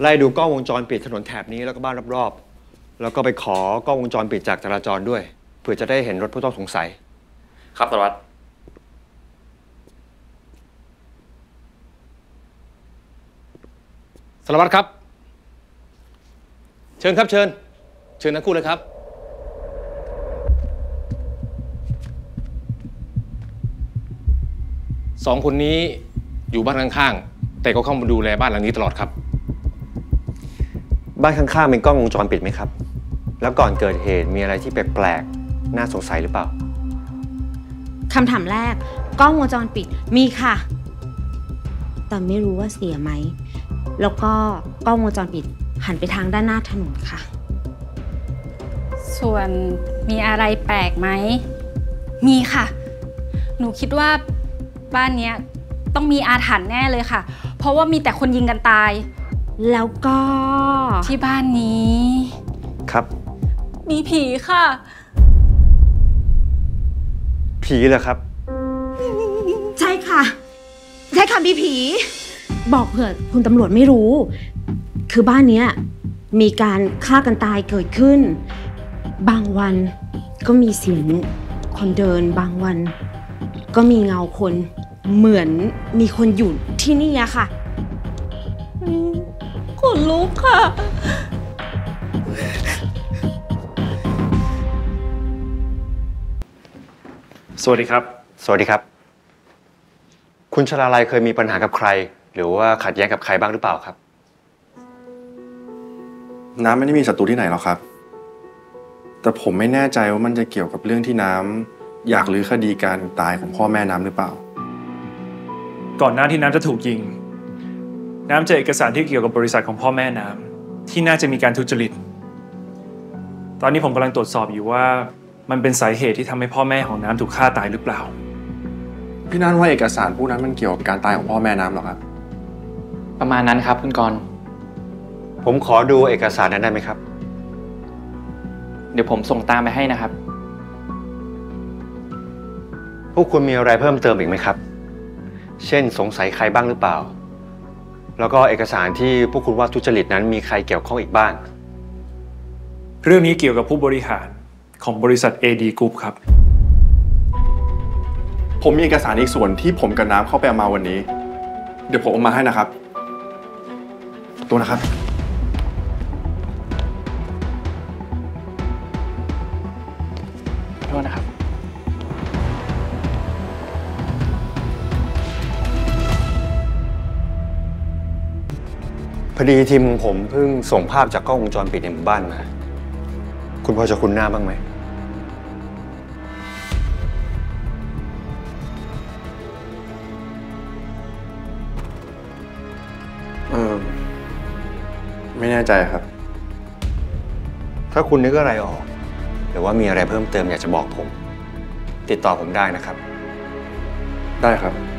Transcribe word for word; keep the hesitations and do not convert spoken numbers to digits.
ไล่ดูกล้องวงจรปิดถนนแถบนี้แล้วก็บ้านรอบๆแล้วก็ไปขอกล้องวงจรปิดจากจราจรด้วยเพื่อจะได้เห็นรถผู้ต้องสงสัยครับสารวัตรสารวัตรครับเชิญครับเชิญเชิญทั้งคู่เลยครับสองคนนี้อยู่บ้านข้างๆแต่ก็เข้ามาดูแลบ้านหลังนี้ตลอดครับบ้านข้างๆเป็นกล้องวงจรปิดไหมครับแล้วก่อนเกิดเหตุมีอะไรที่แปลกๆน่าสงสัยหรือเปล่าคำถามแรกกล้องวงจรปิดมีค่ะแต่ไม่รู้ว่าเสียไหมแล้วก็กล้องวงจรปิดหันไปทางด้านหน้าถนนค่ะส่วนมีอะไรแปลกไหมมีค่ะหนูคิดว่าบ้านเนี้ยต้องมีอาถรรพ์แน่เลยค่ะเพราะว่ามีแต่คนยิงกันตายแล้วก็ที่บ้านนี้ครับมีผีค่ะผีเหรอครับใช่ค่ะใช่ค่ะมีผีบอกเผื่อคุณตำรวจไม่รู้คือบ้านนี้มีการฆ่ากันตายเกิดขึ้นบางวันก็มีเสียงคนเดินบางวันก็มีเงาคนเหมือนมีคนอยู่ที่นี่อะค่ะขนลุกค่ะสวัสดีครับสวัสดีครับคุณชลาลัยเคยมีปัญหากับใครหรือว่าขัดแย้งกับใครบ้างหรือเปล่าครับน้ำไม่ได้มีศัตรูที่ไหนหรอกครับแต่ผมไม่แน่ใจว่ามันจะเกี่ยวกับเรื่องที่น้ำอยากรื้อคดีการตายของพ่อแม่น้ำหรือเปล่าก่อนหน้าที่น้ำจะถูกยิงน้ำเจอเอกสารที่เกี่ยวกับบริษัทของพ่อแม่น้ำที่น่าจะมีการทุจริตตอนนี้ผมกำลังตรวจสอบอยู่ว่ามันเป็นสาเหตุที่ทำให้พ่อแม่ของน้ำถูกฆ่าตายหรือเปล่าพี่นั่นว่าเอกสารพวกนั้นมันเกี่ยวกับการตายของพ่อแม่น้ำหรอครับประมาณนั้นครับคุณกรณ์ผมขอดูเอกสารนั้นได้ไหมครับเดี๋ยวผมส่งตามไปให้นะครับพวกคุณมีอะไรเพิ่มเติมอีกไหมครับเช่นสงสัยใครบ้างหรือเปล่าแล้วก็เอกสารที่พวกคุณว่าทุจริตนั้นมีใครเกี่ยวข้องอีกบ้างเรื่องนี้เกี่ยวกับผู้บริหารของบริษัท เอ ดี Group ครับผมมีเอกสารอีกส่วนที่ผมกับน้ำเข้าไปเอามาวันนี้เดี๋ยวผมเอามาให้นะครับตัวนะครับโทษนะครับพอดีทีมของผมเพิ่งส่งภาพจากกล้องวงจรปิดในหมู่บ้านมาคุณพอจะคุ้นหน้าบ้างไหมเออไม่แน่ใจครับถ้าคุณนึกอะไรออกหรือว่ามีอะไรเพิ่มเติมอยากจะบอกผมติดต่อผมได้นะครับได้ครับ